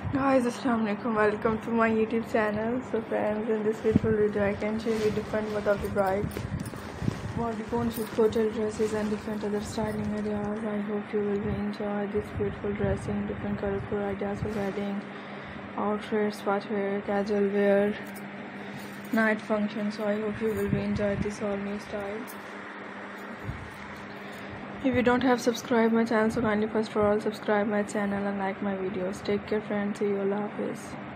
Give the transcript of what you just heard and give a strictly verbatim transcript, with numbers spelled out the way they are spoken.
Guys, assalamualaikum. Welcome to my YouTube channel. So friends, in this beautiful video I can share you different what of the bride bodycon shoot coattail dresses and different other styling ideas. I hope you will enjoy this beautiful dressing, different colorful ideas for wedding outfits, wear, casual wear, night function. So I hope you will enjoy this all new style. If you don't have subscribed my channel, so kindly first of all subscribe my channel and like my videos. Take care friends, see you, Allah Hafiz.